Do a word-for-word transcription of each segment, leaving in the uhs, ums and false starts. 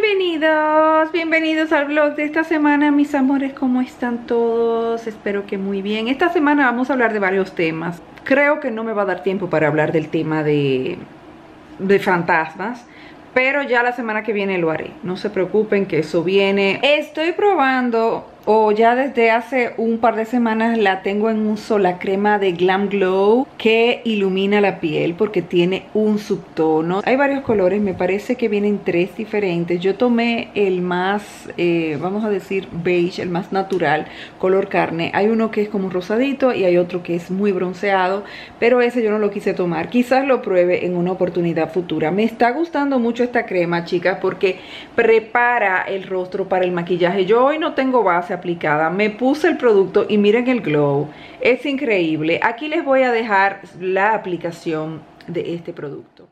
Bienvenidos, bienvenidos al vlog de esta semana, mis amores. ¿Cómo están todos? Espero que muy bien. Esta semana vamos a hablar de varios temas. Creo que no me va a dar tiempo para hablar del tema de, de fantasmas, pero ya la semana que viene lo haré. No se preocupen que eso viene. Estoy probando, o ya desde hace un par de semanas la tengo en uso, la crema de Glam Glow que ilumina la piel porque tiene un subtono. Hay varios colores, me parece que vienen tres diferentes. Yo tomé el más, eh, vamos a decir beige, el más natural, color carne. Hay uno que es como rosadito y hay otro que es muy bronceado, pero ese yo no lo quise tomar. Quizás lo pruebe en una oportunidad futura. Me está gustando mucho esta crema, chicas, porque prepara el rostro para el maquillaje. Yo hoy no tengo base aplicada, me puse el producto y miren el glow, es increíble. Aquí les voy a dejar la aplicación de este producto.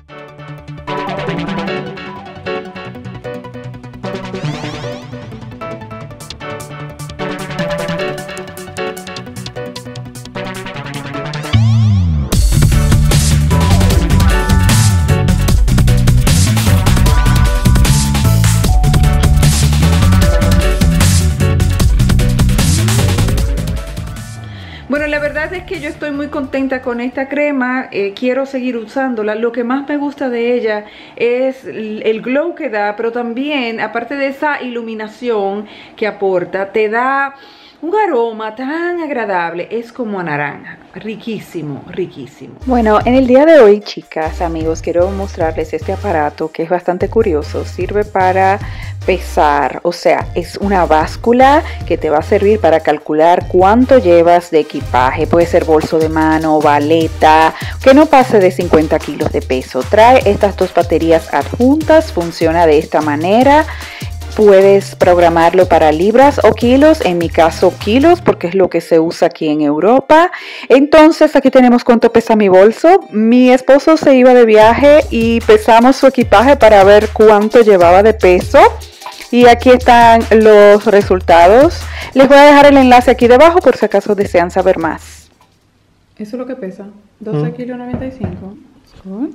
Bueno, la verdad es que yo estoy muy contenta con esta crema, eh, quiero seguir usándola. Lo que más me gusta de ella es el glow que da, pero también, aparte de esa iluminación que aporta, te da un aroma tan agradable, es como a naranja, riquísimo, riquísimo. Bueno, en el día de hoy, chicas, amigos, quiero mostrarles este aparato que es bastante curioso. Sirve para pesar, o sea, es una báscula que te va a servir para calcular cuánto llevas de equipaje. Puede ser bolso de mano, baleta, que no pase de cincuenta kilos de peso. Trae estas dos baterías adjuntas, funciona de esta manera. Puedes programarlo para libras o kilos, en mi caso kilos, porque es lo que se usa aquí en Europa. Entonces aquí tenemos cuánto pesa mi bolso. Mi esposo se iba de viaje y pesamos su equipaje para ver cuánto llevaba de peso. Y aquí están los resultados. Les voy a dejar el enlace aquí debajo por si acaso desean saber más. Eso es lo que pesa, doce kilos noventa y cinco. ¿Sí?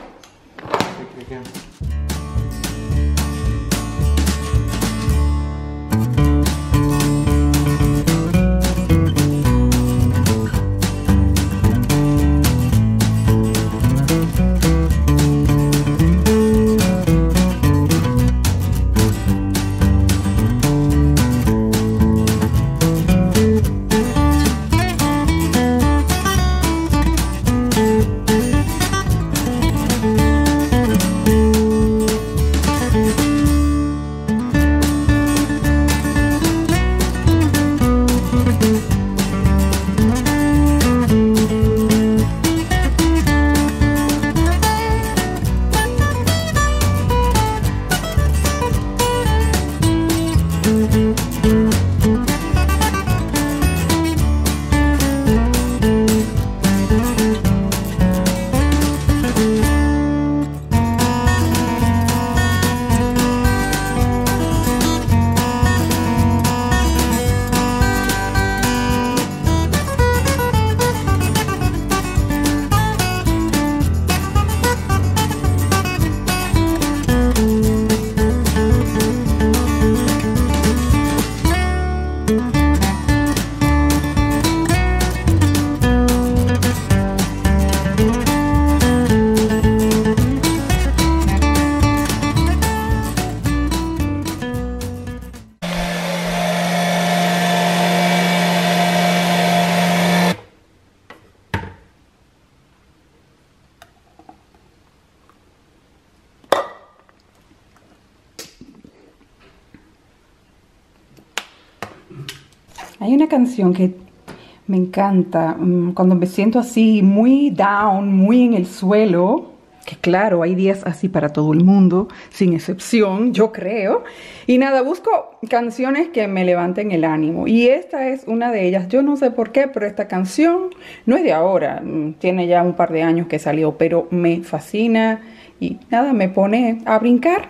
Hay una canción que me encanta cuando me siento así muy down, muy en el suelo, que claro, hay días así para todo el mundo, sin excepción, yo creo. Y nada, busco canciones que me levanten el ánimo. Y esta es una de ellas. Yo no sé por qué, pero esta canción no es de ahora. Tiene ya un par de años que salió, pero me fascina. Y nada, me pone a brincar.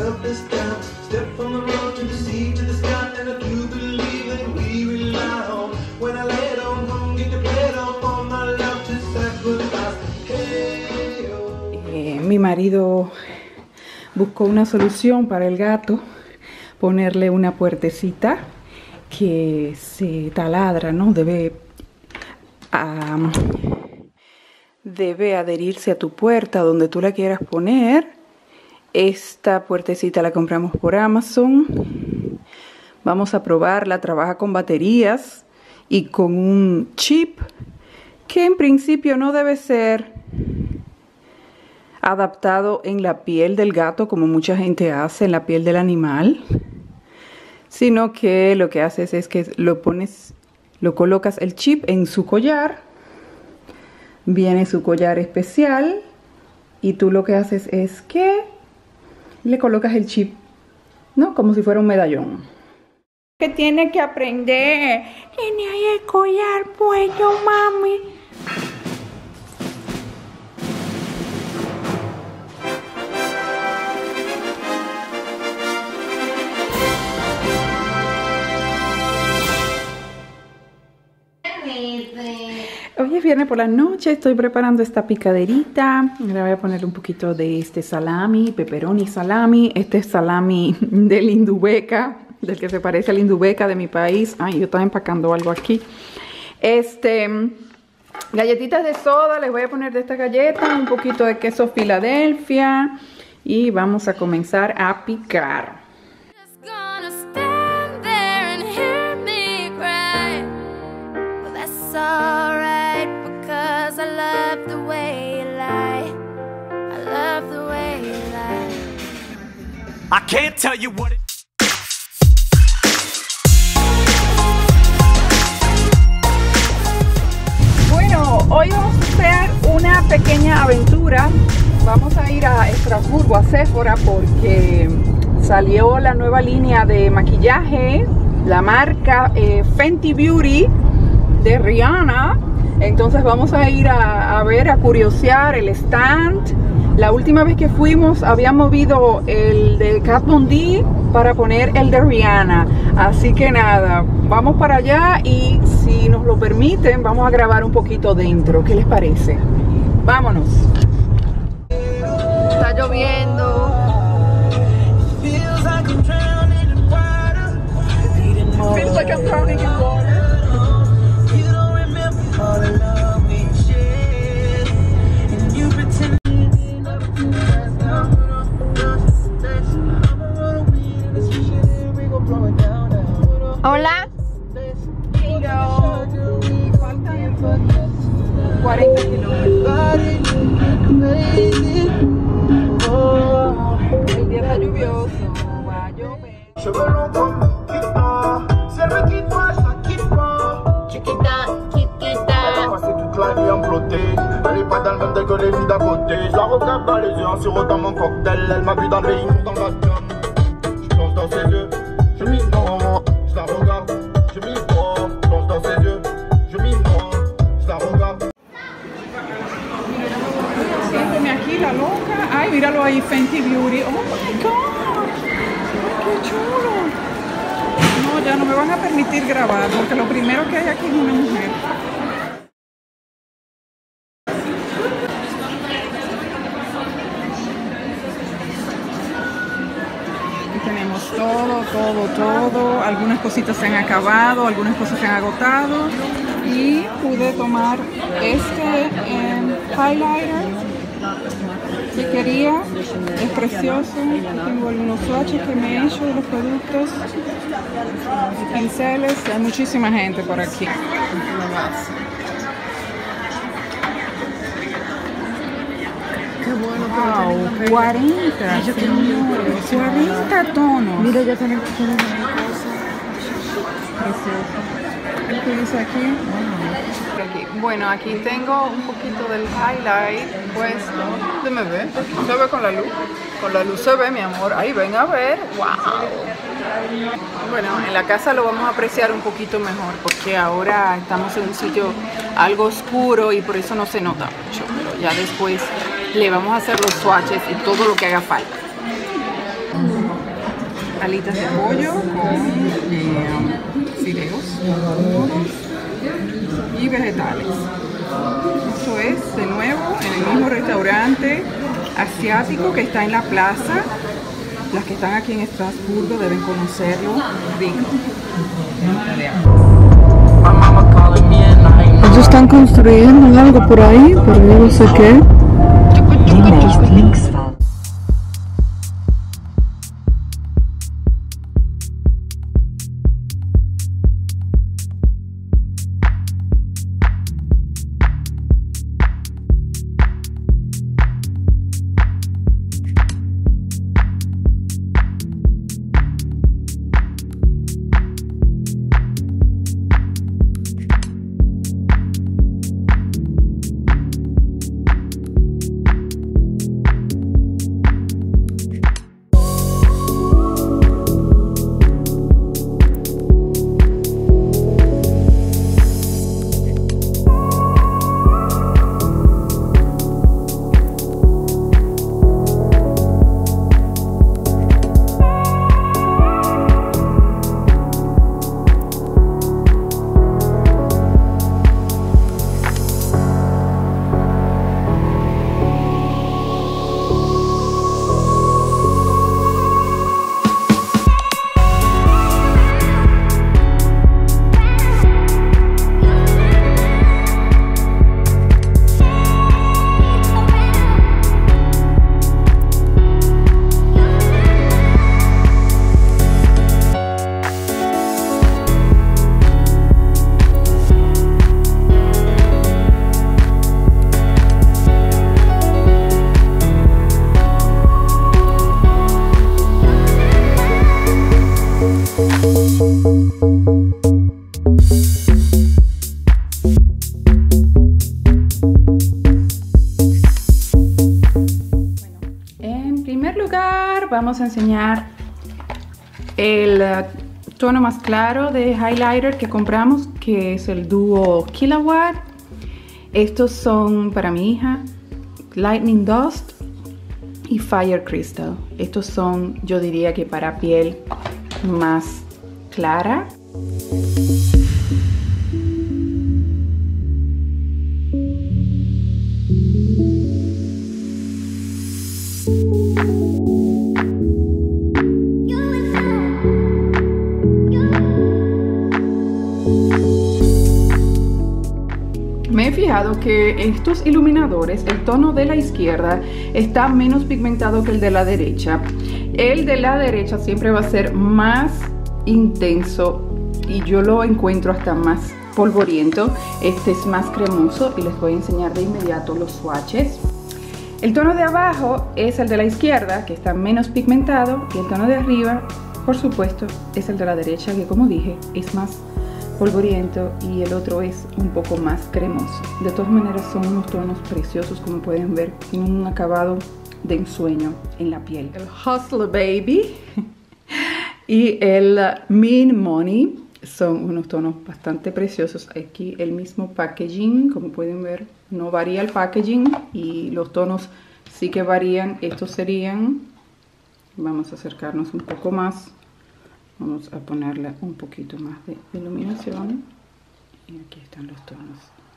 Eh, mi marido buscó una solución para el gato, ponerle una puertecita que se taladra, ¿no? Debe, um, debe adherirse a tu puerta donde tú la quieras poner. Esta puertecita la compramos por Amazon. Vamos a probarla. Trabaja con baterías y con un chip que en principio no debe ser adaptado en la piel del gato como mucha gente hace, en la piel del animal, sino que lo que haces es que lo pones, lo colocas el chip en su collar. Viene su collar especial y tú lo que haces es que le colocas el chip, ¿no? Como si fuera un medallón. Que tiene que aprender. Tiene ahí el collar puesto, mami. Hoy es viernes por la noche, estoy preparando esta picaderita. Le voy a poner un poquito de este salami, pepperoni salami. Este es salami del Indubeca, del que se parece al Indubeca de mi país. Ay, yo estaba empacando algo aquí. Este, galletitas de soda, les voy a poner de esta galleta, un poquito de queso Filadelfia y vamos a comenzar a picar. I can't tell you what it... Bueno, hoy vamos a hacer una pequeña aventura. Vamos a ir a Estrasburgo, a Sephora, porque salió la nueva línea de maquillaje, la marca eh, Fenty Beauty de Rihanna. Entonces vamos a ir a, a ver, a curiosear el stand. La última vez que fuimos había movido el de Kat Von D para poner el de Rihanna. Así que nada, vamos para allá y si nos lo permiten vamos a grabar un poquito dentro. ¿Qué les parece? Vámonos. Está lloviendo. Feels like I'm drowning in water. Feels like I'm drowning in water. You don't remember all the love we shared, and you pretend. Hola. Hello. Faltan cuarenta kilómetros. El día está lluvioso. Va a llover. Chiquita, chiquita. Elle est pas dans le même tel que les filles d'à côté. Je la regarde dans les yeux en sirotant mon cocktail. Elle m'a vu dans le rayon, dans la gamme. Je plonge dans ses yeux, je m'ignore. Je la regarde, je m'ignore. Je plonge dans ses yeux, je m'ignore. Je la regarde. Siénteme aquí la loca. Ay, míralo ahí, Fenty Beauty. Oh my God. Qué chulo. No, ya no me van a permitir grabar porque lo primero que hay aquí es una mujer. Tenemos todo, todo, todo. Algunas cositas se han acabado, algunas cosas se han agotado. Y pude tomar este eh, highlighter que quería. Es precioso. Tengo algunos swatches que me he hecho de los productos. Y pinceles. Hay muchísima gente por aquí. Qué bueno. Wow, cuarenta. Ay, yo quiero un cuarenta tonos. Mira, ya tienen que tener una cosa. Precioso. ¿Qué dice aquí? Aquí. Bueno, aquí tengo un poquito del highlight puesto. Déjame ver. ¿Se ve con la luz? Con la luz se ve, mi amor. Ahí ven a ver. ¡Wow! Bueno, en la casa lo vamos a apreciar un poquito mejor porque ahora estamos en un sitio algo oscuro y por eso no se nota mucho. Pero ya después le vamos a hacer los swatches y todo lo que haga falta. alitas de pollo con eh, fideos y vegetales. Esto es de nuevo en el mismo restaurante asiático que está en la plaza. Las que están aquí en Estrasburgo deben conocerlo. Rico. Ellos están construyendo algo por ahí, pero yo no sé qué. Vamos a enseñar el uh, tono más claro de highlighter que compramos, que es el dúo Killawatt. Estos son para mi hija Lightning Dust y Fire Crystal. Estos son, yo diría que para piel más clara. Me he fijado que estos iluminadores, el tono de la izquierda está menos pigmentado que el de la derecha. El de la derecha siempre va a ser más intenso y yo lo encuentro hasta más polvoriento. Este es más cremoso y les voy a enseñar de inmediato los swatches. El tono de abajo es el de la izquierda, que está menos pigmentado, y el tono de arriba, por supuesto, es el de la derecha, que como dije, es más polvoriento, y el otro es un poco más cremoso. De todas maneras son unos tonos preciosos, como pueden ver, tienen un acabado de ensueño en la piel. El Hustler Baby y el Mean Money son unos tonos bastante preciosos. Aquí el mismo packaging, como pueden ver, no varía el packaging y los tonos sí que varían. Estos serían, vamos a acercarnos un poco más. Vamos a ponerle un poquito más de iluminación. Y aquí están los tonos.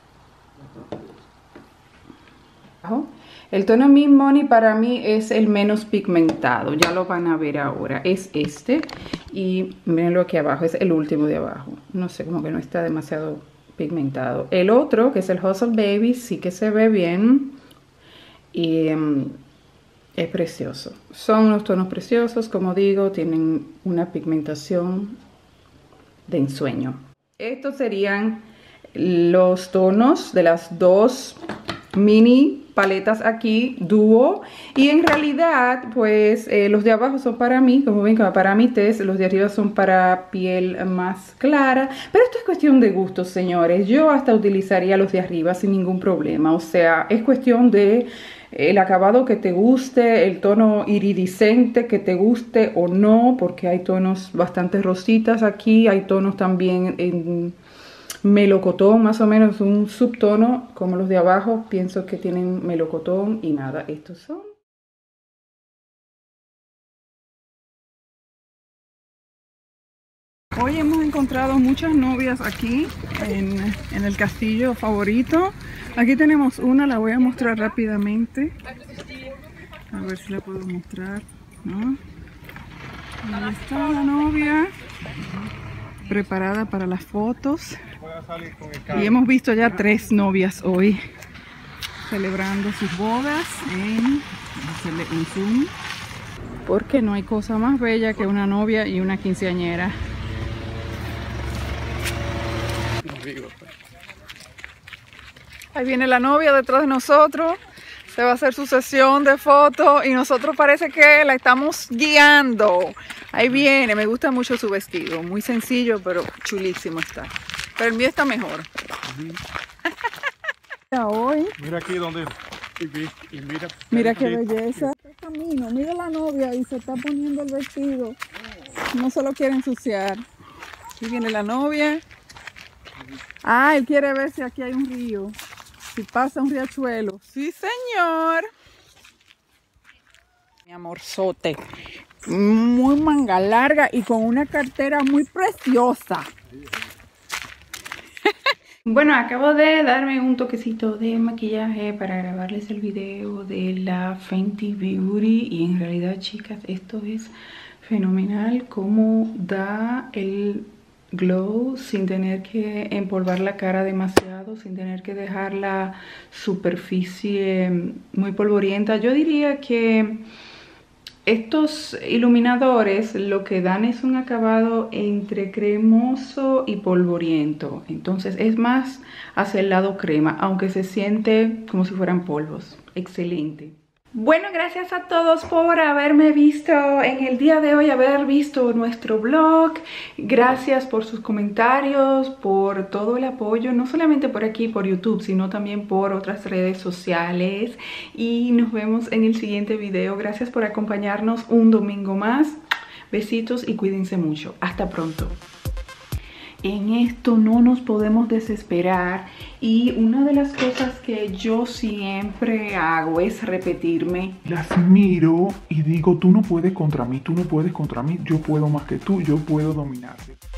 El tono Mean Money para mí es el menos pigmentado. Ya lo van a ver ahora. Es este. Y miren lo aquí abajo. Es el último de abajo. No sé, como que no está demasiado pigmentado. El otro, que es el Hustle Baby, sí que se ve bien. Y Um, es precioso. Son unos tonos preciosos, como digo, tienen una pigmentación de ensueño. Estos serían los tonos de las dos mini paletas aquí, dúo. Y en realidad, pues, eh, los de abajo son para mí, como ven, para mi test. Los de arriba son para piel más clara. Pero esto es cuestión de gustos, señores. Yo hasta utilizaría los de arriba sin ningún problema. O sea, es cuestión de el acabado que te guste, el tono iridiscente que te guste o no, porque hay tonos bastante rositas aquí, hay tonos también en melocotón, más o menos un subtono, como los de abajo, pienso que tienen melocotón y nada, estos son Hoy hemos encontrado muchas novias aquí en, en el castillo favorito. Aquí tenemos una, la voy a mostrar rápidamente. A ver si la puedo mostrar, ¿no? Ahí está la novia, preparada para las fotos. Y hemos visto ya tres novias hoy celebrando sus bodas en, en Zoom. Porque no hay cosa más bella que una novia y una quinceañera. Ahí viene la novia detrás de nosotros. Se va a hacer su sesión de fotos y nosotros parece que la estamos guiando. Ahí viene, me gusta mucho su vestido. Muy sencillo, pero chulísimo está. Pero el mío está mejor. Mira hoy. Mira aquí donde... Y mira, mira qué belleza. Este camino, mira la novia y se está poniendo el vestido. No se lo quiere ensuciar. Aquí viene la novia. Ah, él quiere ver si aquí hay un río. Si pasa un riachuelo. Sí, señor. Mi amorzote. Muy manga larga y con una cartera muy preciosa. Bueno, acabo de darme un toquecito de maquillaje para grabarles el video de la Fenty Beauty. Y en realidad, chicas, esto es fenomenal. Cómo da el glow sin tener que empolvar la cara demasiado, sin tener que dejar la superficie muy polvorienta. Yo diría que estos iluminadores lo que dan es un acabado entre cremoso y polvoriento. Entonces es más hacia el lado crema, aunque se siente como si fueran polvos. Excelente. Bueno, gracias a todos por haberme visto en el día de hoy, haber visto nuestro vlog. Gracias por sus comentarios, por todo el apoyo, no solamente por aquí, por YouTube, sino también por otras redes sociales. Y nos vemos en el siguiente video. Gracias por acompañarnos un domingo más. Besitos y cuídense mucho. Hasta pronto. En esto no nos podemos desesperar y una de las cosas que yo siempre hago es repetirme. Las miro y digo, tú no puedes contra mí, tú no puedes contra mí, yo puedo más que tú, yo puedo dominarte.